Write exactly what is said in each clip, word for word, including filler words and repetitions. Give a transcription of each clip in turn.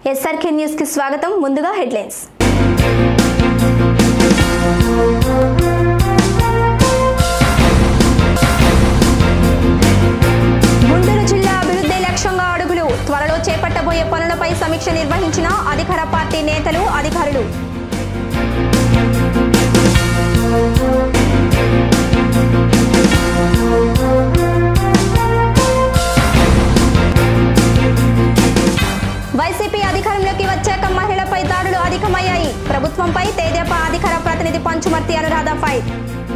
SRK news కి స్వాగతం. ముందుగా హెడ్లైన్స్. గుంటూరు జిల్లా అభివృద్ధి లక్ష్యంగా అడుగులు. త్వరలో చేపట్టబోయే పనులపై సమీక్ష నిర్వహించిన అధికార పార్టీ నేతలు, అధికారులు. వైసీపీ అధికారంలోకి వచ్చాక మహిళలపై దాడులు అధికమయ్యాయి. ప్రభుత్వంపై తెదేపా అధికార ప్రతినిధి పంచుమర్తి అనురాధ ఫైర్.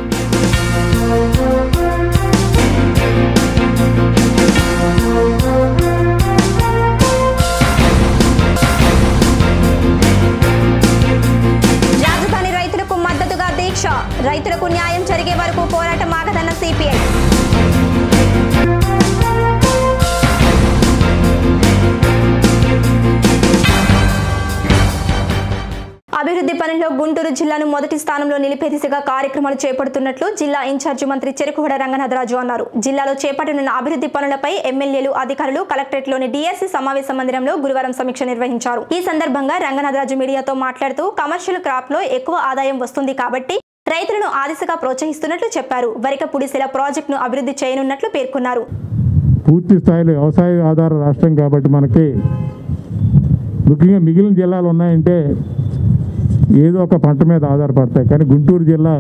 రాజధాని రైతులకు మద్దతుగా దీక్ష. రైతులకు న్యాయం జరిగే వరకు పోరాటం ఆగదన్న సిపిఐ. అభివృద్ధి పనుల్లో గుంటూరు జిల్లాను మొదటి స్థానంలో నిలిపే దిశగా కార్యక్రమాలు చేపడుతున్నట్లు జిల్లా ఇన్ఛార్జి మంత్రి చెరుకుగడ రంగనాథరాజు అన్నారు. జిల్లాలో చేపట్టనున్న అభివృద్ధి పనులపై ఎమ్మెల్యేలు, అధికారులు కలెక్టరేట్లోని డిఎస్సి సమావేశ మందిరంలో గురువారం సమీక్ష నిర్వహించారు. ఈ సందర్భంగా రంగనాథరాజు మీడియాతో మాట్లాడుతూ కమర్షియల్ క్రాప్ లో ఎక్కువ ఆదాయం వస్తుంది కాబట్టి రైతులను ఆ దిశగా ప్రోత్సహిస్తున్నట్లు చెప్పారు. వరిక పుడిసెల ప్రాజెక్టును అభివృద్ధి చేయనున్నట్లు పేర్కొన్నారు. పూర్తి స్థాయిలో వ్యవసాయ ఆధార రాష్ట్రం కాబట్టి మనకి ముఖ్యంగా మిగిలిన జిల్లాలు ఉన్నాయంటే ఏదో ఒక పంట మీద ఆధారపడతాయి. కానీ గుంటూరు జిల్లా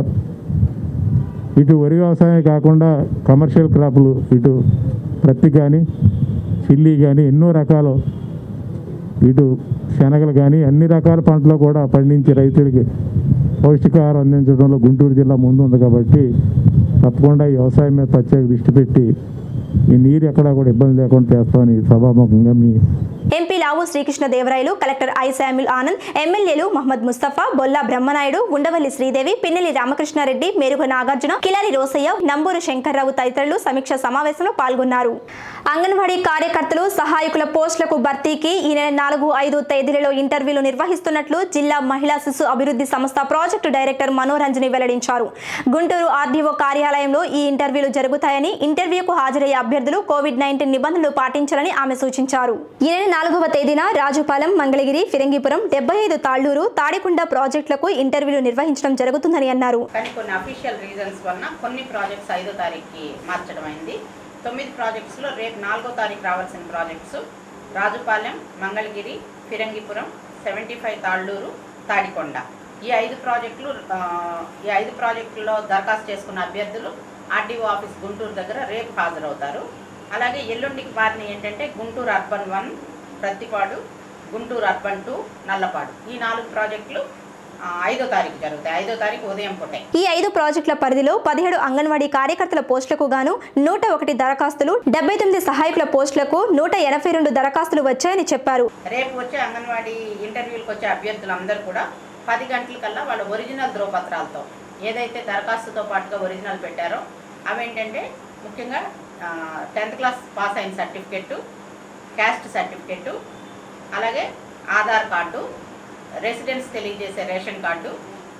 ఇటు వరి వ్యవసాయం కాకుండా కమర్షియల్ క్రాపులు, ఇటు ప్రత్తి కానీ చిల్లీ కానీ ఎన్నో రకాలు, ఇటు శనగలు కానీ అన్ని రకాల పంటలు కూడా పండించి రైతులకి పౌష్టికాహారం అందించడంలో గుంటూరు జిల్లా ముందు ఉంది. కాబట్టి తప్పకుండా ఈ వ్యవసాయం మీద ప్రత్యేక దృష్టి పెట్టి ఈ నీరు ఎక్కడా కూడా ఇబ్బంది లేకుండా చేస్తామని సభాముఖంగా మీ MP Lavu Srikrishna Devarayalu, collector I Samuel Anand, ఎమ్మెల్యేలు మహమ్మద్ ముస్తఫా, బొల్లా బ్రహ్మనాయుడు, ఉండవల్లి శ్రీదేవి, పిన్నెల్లి రామకృష్ణారెడ్డి, మేరుగ నాగార్జున, కిలారి రోసయ్య, నంబూరు శంకర్రావు తదితరులు సమీక్ష సమావేశంలో పాల్గొన్నారు. అంగన్వాడీ కార్యకర్తలు, సహాయకుల పోస్టులకు భర్తీకి ఈ నెల నాలుగు ఐదు తేదీలలో ఇంటర్వ్యూలు నిర్వహిస్తున్నట్లు జిల్లా మహిళా శిశు అభివృద్ధి సంస్థ ప్రాజెక్టు డైరెక్టర్ మనోరంజని వెల్లడించారు. గుంటూరు ఆర్డీఓ కార్యాలయంలో ఈ ఇంటర్వ్యూలు జరుగుతాయని, ఇంటర్వ్యూకు హాజరయ్యే అభ్యర్థులు కోవిడ్ నైన్టీన్ నిబంధనలు పాటించాలని ఆమె సూచించారు. ఈ నెల నాలుగవ తేదీన రాజుపాలెం, మంగళగిరి, ఫిరంగిపురం, డెబ్బై ఐదు తాళ్లూరు, తాడికొండ ప్రాజెక్టులకు ఇంటర్వ్యూలు నిర్వహించడం జరుగుతుందని అన్నారు. కొన్ని అఫీషియల్ రీజన్స్ వలన కొన్ని ప్రాజెక్ట్స్ ఐదో తారీఖుకి మార్చడం అయింది. తొమ్మిది ప్రాజెక్ట్స్లో రేపు నాలుగో తారీఖు రావాల్సిన projects Rajupalem, Mangalagiri, Phirangipuram, seventy five Tallur, Tadikonda. ఈ ఐదు ప్రాజెక్టులు ఈ ఐదు ప్రాజెక్టుల్లో దరఖాస్తు చేసుకున్న అభ్యర్థులు ఆర్డీఓ ఆఫీస్ గుంటూరు దగ్గర రేపు హాజరవుతారు. అలాగే ఎల్లుండికి వారిని ఏంటంటే Guntur urban one, Prathipadu, Guntur urban two, Nallapadu, ఈ నాలుగు ప్రాజెక్టులు ఐదో తారీఖు జరుగుతాయి. ఐదో తారీఖు ఉదయం పూటే. ఈ ఐదు ప్రాజెక్టుల పరిధిలో పదిహేడు అంగన్వాడీ కార్యకర్తల పోస్టులకు గాను నూట ఒకటి దరఖాస్తులు, డెబ్బై తొమ్మిది సహాయకుల పోస్టులకు నూట ఎనభై రెండు దరఖాస్తులు వచ్చాయని చెప్పారు. రేపు వచ్చే అంగన్వాడీ ఇంటర్వ్యూలకు వచ్చే అభ్యర్థులందరూ కూడా పది గంటల కల్లా వాళ్ళ ఒరిజినల్ ధ్రువపత్రాలతో ఏదైతే దరఖాస్తుతో పాటుగా ఒరిజినల్ పెట్టారో అవేంటంటే ముఖ్యంగా టెన్త్ క్లాస్ పాస్ అయిన సర్టిఫికెట్టు, క్యాస్ట్ సర్టిఫికెట్టు, అలాగే ఆధార్ కార్డు, రెసిడెన్స్ తెలియజేసే రేషన్ కార్డు,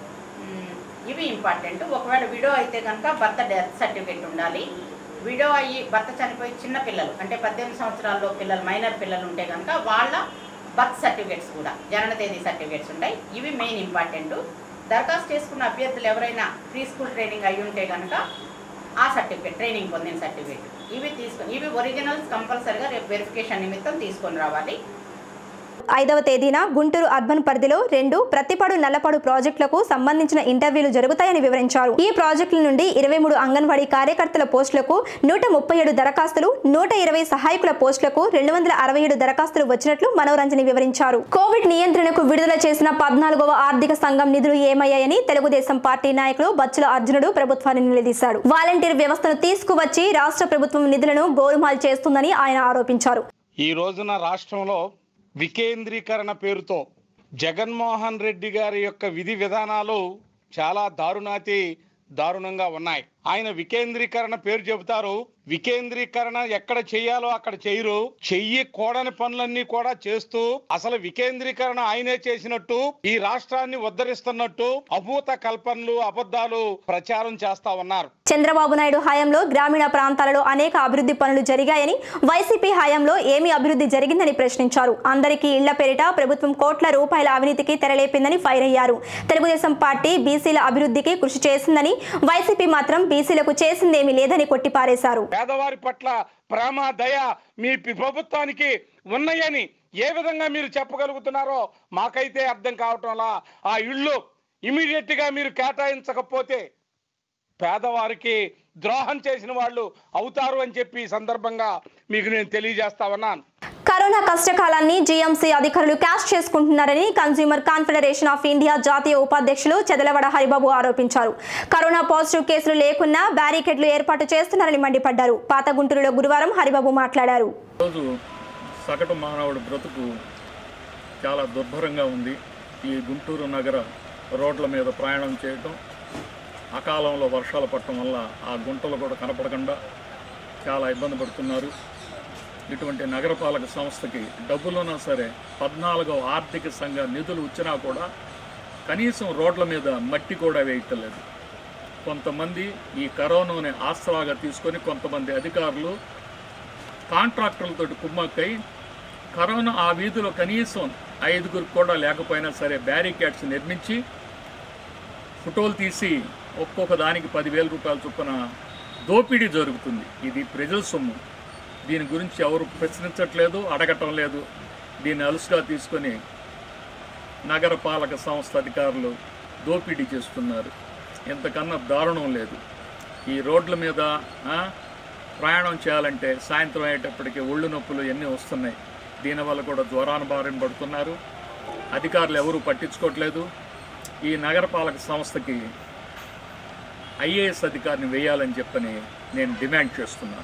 ఇవి ఇంపార్టెంట్. ఒకవేళ విడో అయితే కనుక భర్త డెత్ సర్టిఫికెట్ ఉండాలి. విడో అయ్యి భర్త చనిపోయి చిన్న పిల్లలు అంటే పద్దెనిమిది సంవత్సరాల్లో పిల్లలు, మైనర్ పిల్లలు ఉంటే కనుక వాళ్ళ బర్త్ సర్టిఫికెట్స్ కూడా, జనన తేదీ సర్టిఫికెట్స్ ఉంటాయి. ఇవి మెయిన్ ఇంపార్టెంట్. దరఖాస్తు చేసుకున్న అభ్యర్థులు ఎవరైనా ప్రీ స్కూల్ ట్రైనింగ్ అయి ఉంటే కనుక ఆ సర్టిఫికేట్, ట్రైనింగ్ పొందిన సర్టిఫికేట్ ఇవి తీసుకొని, ఇవి ఒరిజినల్స్ కంపల్సరీగా రేపు వెరిఫికేషన్ నిమిత్తం తీసుకొని రావాలి. ఐదవ తేదీన గుంటూరు అర్బన్ పరిధిలో రెండు, ప్రత్తిపాడు, నల్లపాడు ప్రాజెక్టులకు సంబంధించిన ఇంటర్వ్యూలు జరుగుతాయని వివరించారు. ఈ ప్రాజెక్టుల నుండి ఇరవై మూడు అంగన్వాడీ కార్యకర్తల పోస్టులకు నూట ముప్పై ఏడు దరఖాస్తులు, నూట ఇరవై సహాయకుల పోస్టులకు రెండు వందల అరవై ఏడు దరఖాస్తులు వచ్చినట్లు మనోరంజని వివరించారు. కోవిడ్ నియంత్రణకు విడుదల చేసిన పద్నాలుగవ ఆర్థిక సంఘం నిధులు ఏమయ్యాయని తెలుగుదేశం పార్టీ నాయకులు బచ్చుల అర్జునుడు ప్రభుత్వాన్ని నిలదీశాడు. వాలంటీర్ వ్యవస్థను తీసుకువచ్చి రాష్ట్ర ప్రభుత్వం నిధులను గోలుమాల్ చేస్తుందని ఆయన ఆరోపించారు. ఈ రోజున రాష్ట్రంలో వికేంద్రీకరణ పేరుతో జగన్మోహన్ రెడ్డి గారి యొక్క విధి విధానాలు చాలా దారుణాతి దారుణంగా ఉన్నాయి. ఆయన వికేంద్రీకరణ పేరు చెబుతారు. వికేంద్రీకరణ ఎక్కడ చేయాలో అక్కడ చేయరు. చెయ్యి కూడని పనులన్నీ కూడా చేస్తూ అసలు వికేంద్రీకరణ ఆయనే చేసినట్టు, ఈ రాష్ట్రాన్ని ఉద్ధరిస్తున్నట్టు అభూత కల్పనలు, అబద్ధాలు ప్రచారం చేస్తా ఉన్నారు. చంద్రబాబు నాయుడు హయాంలో గ్రామీణ ప్రాంతాలలో అనేక అభివృద్ధి పనులు జరిగాయని, వైసీపీ హయాంలో ఏమి అభివృద్ధి జరిగిందని ప్రశ్నించారు. అందరికీ ఇళ్ల పేరిట ప్రభుత్వం కోట్ల రూపాయల అవినీతికి తెరలేపిందని ఫైర్ అయ్యారు. తెలుగుదేశం పార్టీ బీసీల అభివృద్ధికి కృషి చేసిందని, వైసీపీ మాత్రం బీసీలకు చేసిందేమీ లేదని కొట్టిపారేశారు. పేదవారి పట్ల ప్రేమ, దయ మీ ప్రభుత్వానికి ఉన్నాయని ఏ విధంగా మీరు చెప్పగలుగుతున్నారో మాకైతే అర్థం కావటంలా. ఆ ఇళ్ళు ఇమీడియట్ గా మీరు కేటాయించకపోతే పేదవారికి ద్రోహం చేసిన వాళ్ళు అవుతారు అని చెప్పి సందర్భంగా మీకు నేను తెలియజేస్తా ఉన్నాను. కరోనా కష్టకాలాన్ని జీఎంసీ అధికారులు క్యాష్ చేసుకుంటున్నారని కన్స్యూమర్ కాన్ఫెడరేషన్ ఆఫ్ ఇండియా జాతీయ ఉపాధ్యక్షులు చెదలవడ హరిబాబు ఆరోపించారు. కరోనా పాజిటివ్ కేసులు లేకున్నా బ్యారికేడ్లు ఏర్పాటు చేస్తున్నారని మండిపడ్డారు. పాత గుంటూరులో గురువారం హరిబాబు మాట్లాడారు. రోజు సగటు మానవుడి బ్రతుకు చాలా దుర్భరంగా ఉంది. ఈ గుంటూరు నగర రోడ్ల మీద ప్రయాణం చేయటం, అకాలంలో వర్షాలు పడటం వల్ల ఆ గుంటలు కూడా కనపడకుండా చాలా ఇబ్బంది పడుతున్నారు. ఇటువంటి నగరపాలక సంస్థకి డబ్బులున్నా సరే పద్నాలుగవ ఆర్థిక సంఘ నిధులు వచ్చినా కూడా కనీసం రోడ్ల మీద మట్టి కూడా వేయటలేదు. కొంతమంది ఈ కరోనాని ఆసరాగా తీసుకొని కొంతమంది అధికారులు కాంట్రాక్టర్లతో కుమ్మక్కై కరోనా ఆ వీధిలో కనీసం ఐదుగురు కూడా లేకపోయినా సరే బ్యారికేడ్స్ నిర్మించి ఫోటోలు తీసి ఒక్కొక్క దానికి పదివేల రూపాయల చొప్పున దోపిడీ జరుగుతుంది. ఇది ప్రజల సొమ్ము. దీని గురించి ఎవరు ప్రశ్నించట్లేదు, అడగటం లేదు. దీన్ని అలుసుగా తీసుకొని నగరపాలక సంస్థ అధికారులు దోపిడీ చేస్తున్నారు. ఇంతకన్నా దారుణం లేదు. ఈ రోడ్ల మీద ప్రయాణం చేయాలంటే సాయంత్రం అయ్యేటప్పటికి ఒళ్ళు నొప్పులు ఎన్ని వస్తున్నాయి. దీనివల్ల కూడా జ్వరాన బారిన పడుతున్నారు. అధికారులు ఎవరూ పట్టించుకోవట్లేదు. ఈ నగరపాలక సంస్థకి ఐఏఎస్ అధికారిని వేయాలని చెప్పని నేను డిమాండ్ చేస్తున్నాను.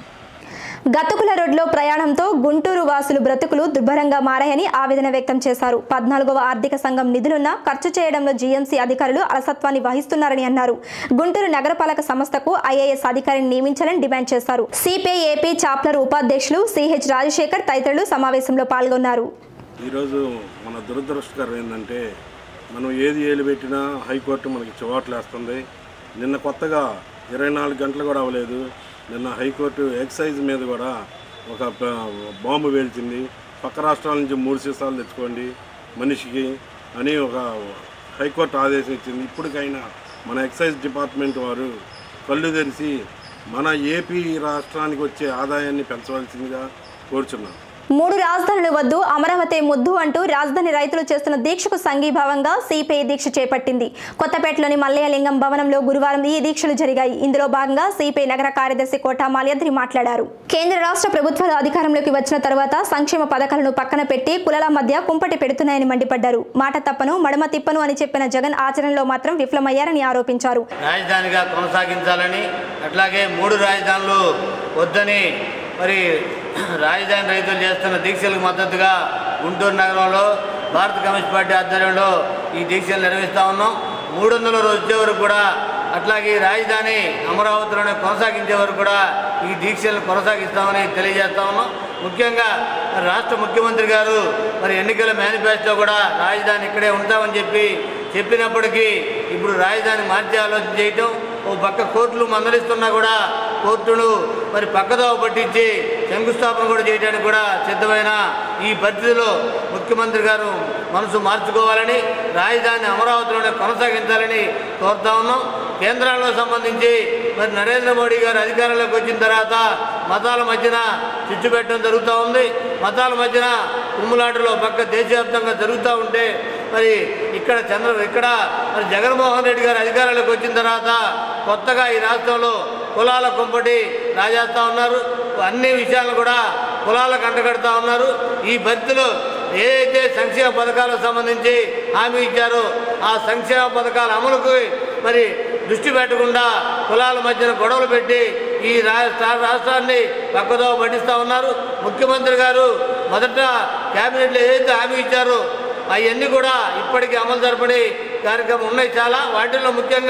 గతుకుల రోడ్లో ప్రయాణంతో గుంటూరు వాసులు బ్రతుకులు దుర్భరంగా మారాయని ఆవేదన వ్యక్తం చేశారు. పద్నాలుగవ ఆర్థిక సంఘం నిధులున్నా ఖర్చు చేయడంలో జీఎంసీ అధికారులు అలసత్వాన్ని వహిస్తున్నారని అన్నారు. గుంటూరు నగరపాలక సంస్థకు ఐఏఎస్ అధికారిని నియమించాలని డిమాండ్ చేశారు. సిపిఐ ఏపీ చాప్లర్ ఉపాధ్యక్షులు సిహెచ్ రాజశేఖర్ తదితరులు సమావేశంలో పాల్గొన్నారు. ఈరోజు మన దురదృష్టకరం ఏంటంటే మనం ఏది ఏలు పెట్టినా హైకోర్టు మనకి చివాట్లేస్తుంది. నిన్న కొత్తగా ఇరవై నాలుగు గంటలు కూడా అవ్వలేదు, నిన్న హైకోర్టు ఎక్సైజ్ మీద కూడా ఒక బాంబు వేల్చింది. పక్క రాష్ట్రాల నుంచి మూడు సీసాలు తెచ్చుకోండి మనిషికి అని ఒక హైకోర్టు ఆదేశం ఇచ్చింది. ఇప్పటికైనా మన ఎక్సైజ్ డిపార్ట్మెంట్ వారు కళ్ళు తెరిచి మన ఏపీ రాష్ట్రానికి వచ్చే ఆదాయాన్ని పెంచవలసిందిగా కోరుచున్నాం. మూడు రాజధానులు వద్దు, అమరావతి ముద్దు అంటూ రాజధాని రైతులు చేస్తున్న దీక్షకు సంఘీభావంగా సిపిఐ దీక్ష చేపట్టింది. కొత్తపేటలోని మల్లయ్యలింగం భవనంలో గురువారం ఈ దీక్షలు జరిగాయి. ఇందులో భాగంగా సిపిఐ నగర కార్యదర్శి కోట మాల్యాద్రి మాట్లాడారు. కేంద్ర రాష్ట్ర ప్రభుత్వాలు అధికారంలోకి వచ్చిన తర్వాత సంక్షేమ పథకాలను పక్కన పెట్టి కులాల మధ్య కుంపటి పెడుతున్నాయని మండిపడ్డారు. మాట తప్పను మడమ తిప్పను అని చెప్పిన జగన్ ఆచరణలో మాత్రం విఫలమయ్యారని ఆరోపించారు. రాజధానిగా కొనసాగించాలని, అట్లాగే మూడు రాజధానులు వద్దని మరి రాజధాని రైతులు చేస్తున్న దీక్షలకు మద్దతుగా గుంటూరు నగరంలో భారత కమ్యూనిస్ట్ పార్టీ ఆధ్వర్యంలో ఈ దీక్షలు నిర్వహిస్తూ ఉన్నాం. మూడు వందల రోజు వచ్చే వరకు కూడా, అట్లాగే రాజధాని అమరావతిలోనే కొనసాగించే వరకు కూడా ఈ దీక్షలను కొనసాగిస్తామని తెలియజేస్తా ఉన్నాం. ముఖ్యంగా రాష్ట్ర ముఖ్యమంత్రి గారు మరి ఎన్నికల మేనిఫెస్టో కూడా రాజధాని ఇక్కడే ఉంటామని చెప్పి చెప్పినప్పటికీ ఇప్పుడు రాజధాని మార్చే ఆలోచన చేయటం, ఓ పక్క కోర్టులు మందలిస్తున్నా కూడా కోర్టును మరి పక్కదోవ పట్టించి శంకుస్థాపన కూడా చేయడానికి కూడా సిద్ధమైన ఈ పరిస్థితిలో ముఖ్యమంత్రి గారు మనసు మార్చుకోవాలని, రాజధాని అమరావతిలోనే కొనసాగించాలని కోరుతా ఉన్నాం. కేంద్రాలకు సంబంధించి మరి నరేంద్ర మోడీ గారు అధికారంలోకి వచ్చిన తర్వాత మతాల మధ్యన చిచ్చు పెట్టడం జరుగుతూ ఉంది. మతాల మధ్యన కుమ్ములాటలో పక్క దేశవ్యాప్తంగా జరుగుతూ ఉంటే మరి ఇక్కడ చంద్ర ఇక్కడ మరి జగన్మోహన్ రెడ్డి గారు అధికారంలోకి వచ్చిన తర్వాత కొత్తగా ఈ రాష్ట్రంలో కులాల కుంపటి రాజేస్తూ ఉన్నారు. అన్ని విషయాలను కూడా కులాలకు అంటగడుతూ ఉన్నారు. ఈ పరిస్థితిలో ఏదైతే సంక్షేమ పథకాలకు సంబంధించి హామీ ఇచ్చారో ఆ సంక్షేమ పథకాల అమలుకు మరి దృష్టి పెట్టకుండా కులాల మధ్యన గొడవలు పెట్టి ఈ రాష్ట్రాన్ని పక్కదో పట్టిస్తూ ఉన్నారు. ముఖ్యమంత్రి గారు మొదట క్యాబినెట్లో ఏదైతే హామీ ఇచ్చారో అవన్నీ కూడా ఇప్పటికీ అమలు జరపని కార్యక్రమం ఉన్నాయి చాలా. వాటిల్లో ముఖ్యంగా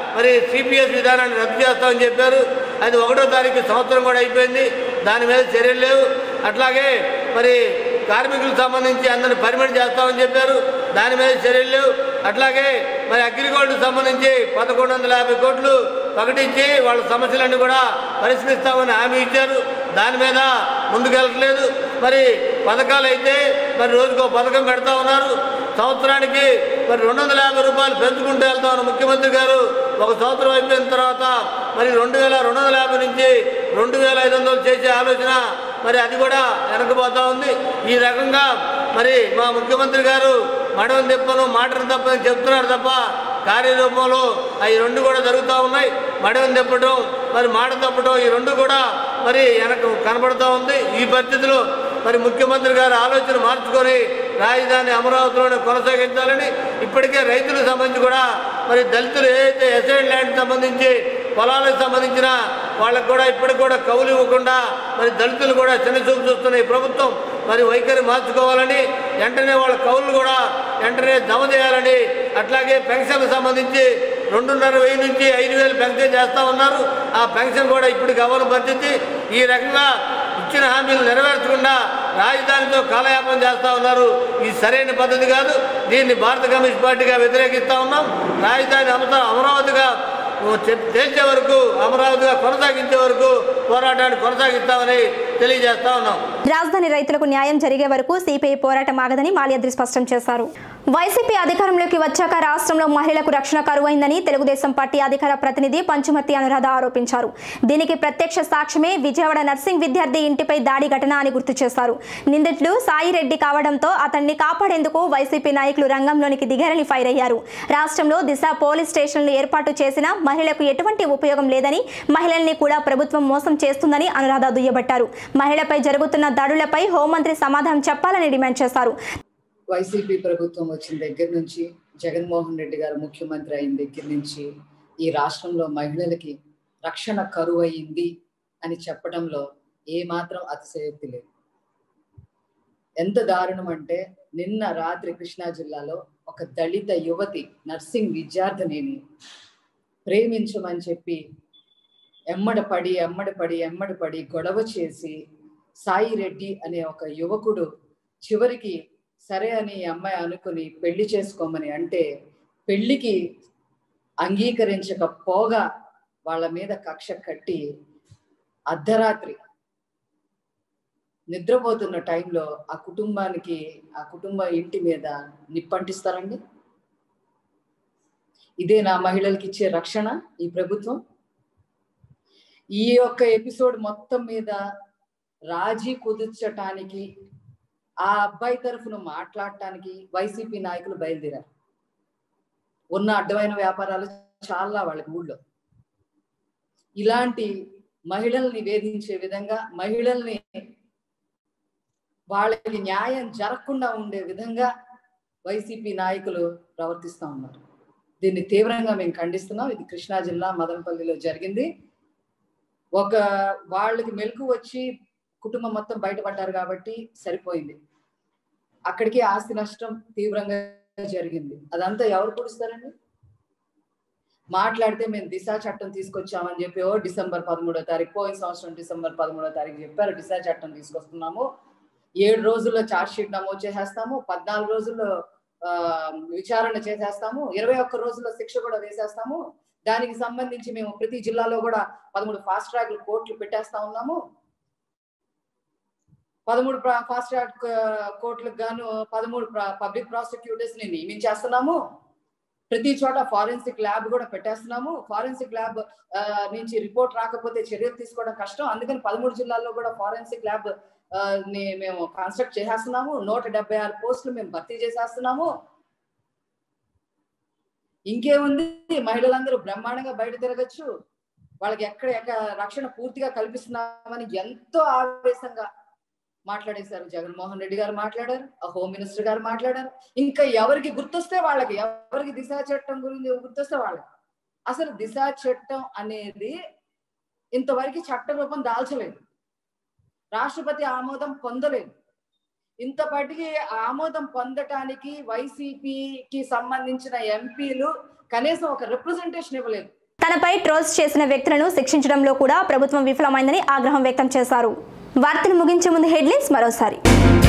మరి సిపిఎస్ విధానాన్ని రద్దు చేస్తామని చెప్పారు. అది ఒకటో తారీఖు సంవత్సరం కూడా అయిపోయింది, దాని మీద చర్యలు లేవు. అట్లాగే మరి కార్మికులకు సంబంధించి అందరిని పర్మిట్ చేస్తామని చెప్పారు, దాని మీద చర్యలు లేవు. అట్లాగే మరి అగ్రిగోల్డ్కి సంబంధించి పదకొండు వందల యాభై కోట్లు ప్రకటించి వాళ్ళ సమస్యలన్నీ కూడా పరిష్కరిస్తామని హామీ ఇచ్చారు, దాని మీద ముందుకెళ్ళట్లేదు. మరి పథకాలు అయితే మరి రోజుకో పథకం పెడతా ఉన్నారు. సంవత్సరానికి మరి రెండు వందల యాభై రూపాయలు పెంచుకుంటూ వెళ్తా ఉన్న ముఖ్యమంత్రి గారు ఒక సంవత్సరం అయిపోయిన తర్వాత మరి రెండు వేల రెండు వందల యాభై నుంచి రెండు వేల ఐదు వందలు చేసే ఆలోచన మరి అది కూడా వెనకపోతూ ఉంది. ఈ రకంగా మరి మా ముఖ్యమంత్రి గారు మడవని తిప్పను మాటను తప్పని చెప్తున్నారు తప్ప కార్యరూపంలో అవి రెండు కూడా జరుగుతూ ఉన్నాయి. మడవని తిప్పడం మరి మాట తప్పడం ఈ రెండు కూడా మరి వెనక కనబడుతూ ఉంది. ఈ పరిస్థితిలో మరి ముఖ్యమంత్రి గారు ఆలోచన మార్చుకొని రాజధాని అమరావతిలోనే కొనసాగించాలని ఇప్పటికే రైతులకు సంబంధించి కూడా మరి దళితులు ఏదైతే ఎసైడ్ ల్యాండ్ సంబంధించి పొలాలకు సంబంధించిన వాళ్ళకు కూడా ఇప్పటికి కూడా కౌలు ఇవ్వకుండా మరి దళితులు కూడా చిన్నచూపు చూస్తున్న ఈ ప్రభుత్వం మరి వైఖరి మార్చుకోవాలని, వెంటనే వాళ్ళ కౌలు కూడా వెంటనే జమ చేయాలని, అట్లాగే పెన్షన్కు సంబంధించి రెండున్నర వెయ్యి నుంచి ఐదు వేలు పెన్షన్ చేస్తూ ఉన్నారు. ఆ పెన్షన్ కూడా ఇప్పటికి అవ్వని పరిస్థితి. ఈ రకంగా ఇచ్చిన హామీలు నెరవేర్చకుండా రాజధానితో కాలయాపన చేస్తూ ఉన్నారు. ఇది సరైన పద్ధతి కాదు. దీన్ని భారత కమ్యూనిస్ట్ పార్టీగా వ్యతిరేకిస్తూ ఉన్నాం. రాజధాని అమత అమరావతిగా తేల్చే వరకు, అమరావతిగా కొనసాగించే వరకు పోరాటాన్ని కొనసాగిస్తామని తెలియజేస్తా ఉన్నాం. రాజధాని రైతులకు న్యాయం జరిగే వరకు సిపిఐ పోరాటం ఆగదని మాల్యాద్రి స్పష్టం చేశారు. వైసీపీ అధికారంలోకి వచ్చాక రాష్ట్రంలో మహిళలకు రక్షణ కరువైందని తెలుగుదేశం పార్టీ అధికార ప్రతినిధి పంచుమర్తి అనురాధ ఆరోపించారు. దీనికి ప్రత్యక్ష సాక్ష్యమే విజయవాడ నర్సింగ్ విద్యార్థి ఇంటిపై దాడి ఘటన అని గుర్తు చేశారు. నిందితుడు సాయిరెడ్డి కావడంతో అతన్ని కాపాడేందుకు వైసీపీ నాయకులు రంగంలోనికి దిగారని ఫైర్ అయ్యారు. రాష్ట్రంలో దిశ పోలీస్ స్టేషన్లు ఏర్పాటు చేసినా మహిళలకు ఎటువంటి ఉపయోగం లేదని, మహిళల్ని కూడా ప్రభుత్వం మోసం చేస్తుందని అనురాధ దుయ్యబట్టారు. మహిళపై జరుగుతున్న దాడులపై హోంమంత్రి సమాధానం చెప్పాలని డిమాండ్ చేశారు. వైసీపీ ప్రభుత్వం వచ్చిన దగ్గర నుంచి, జగన్మోహన్ రెడ్డి గారు ముఖ్యమంత్రి అయిన దగ్గర నుంచి ఈ రాష్ట్రంలో మహిళలకి రక్షణ కరువు అయింది అని చెప్పడంలో ఏమాత్రం అతిశయోక్తి లేదు. ఎంత దారుణం అంటే, నిన్న రాత్రి కృష్ణా జిల్లాలో ఒక దళిత యువతి నర్సింగ్ విద్యార్థినిని ప్రేమించమని చెప్పి ఎమ్మడ పడి ఎమ్మడ పడి ఎమ్మడ పడి గొడవ చేసి సాయిరెడ్డి అనే ఒక యువకుడు చివరికి సరే అని అమ్మాయి అనుకుని పెళ్లి చేసుకోమని అంటే పెళ్లికి అంగీకరించకపోగా వాళ్ళ మీద కక్ష కట్టి అర్ధరాత్రి నిద్రపోతున్న టైంలో ఆ కుటుంబానికి, ఆ కుటుంబ ఇంటి మీద నిప్పంటిస్తారండి. ఇదే నా మహిళలకి ఇచ్చే రక్షణ ఈ ప్రభుత్వం? ఈ యొక్క ఎపిసోడ్ మొత్తం మీద రాజీ కుదుర్చటానికి, ఆ అబ్బాయి తరఫున మాట్లాడటానికి వైసీపీ నాయకులు బయలుదేరారు. ఉన్న అడ్డమైన వ్యాపారాలు చాలా వాళ్ళకి ఊళ్ళో. ఇలాంటి మహిళల్ని వేధించే విధంగా, మహిళల్ని వాళ్ళకి న్యాయం జరగకుండా ఉండే విధంగా వైసీపీ నాయకులు ప్రవర్తిస్తూ ఉన్నారు. దీన్ని తీవ్రంగా మేము ఖండిస్తున్నాం. ఇది కృష్ణా జిల్లా మదనపల్లిలో జరిగింది. ఒక వాళ్ళకి మెలకు వచ్చి కుటుంబం మొత్తం బయటపడ్డారు కాబట్టి సరిపోయింది. అక్కడికి ఆస్తి నష్టం తీవ్రంగా జరిగింది. అదంతా ఎవరు పూడుస్తారండి? మాట్లాడితే మేము దిశ చట్టం తీసుకొచ్చామని చెప్పి ఓ డిసెంబర్ పదమూడో తారీఖు పోయిన సంవత్సరం డిసెంబర్ పదమూడో తారీఖు చెప్పారు దిశ చట్టం తీసుకొస్తున్నాము, ఏడు రోజుల్లో ఛార్జ్ షీట్ నమోదు చేసేస్తాము, పద్నాలుగు రోజుల్లో ఆ విచారణ చేసేస్తాము, ఇరవై ఒక్క రోజుల్లో శిక్ష కూడా వేసేస్తాము, దానికి సంబంధించి మేము ప్రతి జిల్లాలో కూడా పదమూడు ఫాస్ట్ ట్రాక్ కోర్టులు పెట్టేస్తా ఉన్నాము, పదమూడు ఫాస్ట్ ట్రాక్ కోర్టులకు గాను పదమూడు పబ్లిక్ ప్రాసిక్యూటర్స్ ని నియమించేస్తున్నాము, ప్రతి చోట ఫారెన్సిక్ ల్యాబ్ కూడా పెట్టేస్తున్నాము, ఫారెన్సిక్ ల్యాబ్ నుంచి రిపోర్ట్ రాకపోతే చర్యలు తీసుకోవడం కష్టం, అందుకని పదమూడు జిల్లాల్లో కూడా ఫారెన్సిక్ ల్యాబ్ ని మేము కన్స్ట్రక్ట్ చేసేస్తున్నాము, నూట డెబ్బై ఆరు పోస్టులు మేము భర్తీ చేసేస్తున్నాము. ఇంకేముంది, మహిళలందరూ బ్రహ్మాండంగా బయట తిరగచ్చు, వాళ్ళకి ఎక్కడ ఎక్కడ రక్షణ పూర్తిగా కల్పిస్తున్నామని ఎంతో ఆవేశంగా మాట్లాడేశారు. జగన్మోహన్ రెడ్డి గారు మాట్లాడారు, హోమ్ మినిస్టర్ గారు మాట్లాడారు. ఇంకా ఎవరికి గుర్తొస్తే వాళ్ళకి, ఎవరికి దిశ చట్టం గురించి గుర్తొస్తే వాళ్ళకి. అసలు దిశ చట్టం అనేది ఇంతవరకు చట్ట రూపం దాల్చలేదు, రాష్ట్రపతి ఆమోదం పొందలేదు. ఇంతపాటికి ఆమోదం పొందటానికి వైసీపీకి సంబంధించిన ఎంపీలు కనీసం ఒక రిప్రజెంటేషన్ ఇవ్వలేదు. తనపై ట్రోల్స్ చేసిన వ్యక్తులను శిక్షించడంలో కూడా ప్రభుత్వం విఫలమైందని ఆగ్రహం వ్యక్తం చేశారు. వార్తలు ముగించే ముందు హెడ్లైన్స్ మరోసారి.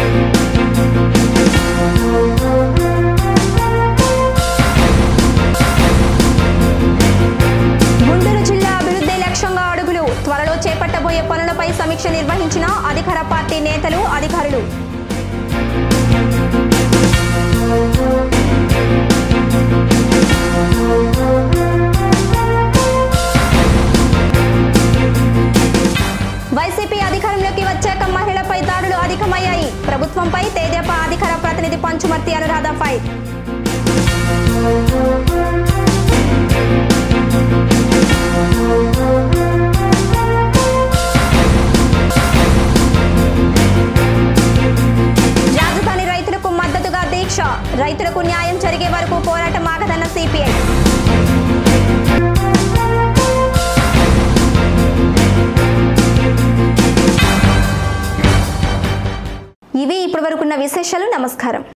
గుంటూరు జిల్లా అభివృద్ధి లక్ష్యంగా అడుగులు, త్వరలో చేపట్టబోయే పనులపై సమీక్ష నిర్వహించిన అధికార పార్టీ నేతలు, అధికారులు. వైసీపీ అధికారంలోకి వచ్చాక మహిళలపై దాడులు అధికమయ్యాయి. ప్రభుత్వంపై తెదేపా అధికార ప్రతినిధి పంచుమర్తి అనురాధ ఫైర్. రాజధాని రైతులకు మద్దతుగా దీక్ష, రైతులకు న్యాయం జరిగే వరకు పోరాటం ఆగదన్న సిపిఐ. ఇవి ఇప్పటి వరకున్న విశేషాలు. నమస్కారం.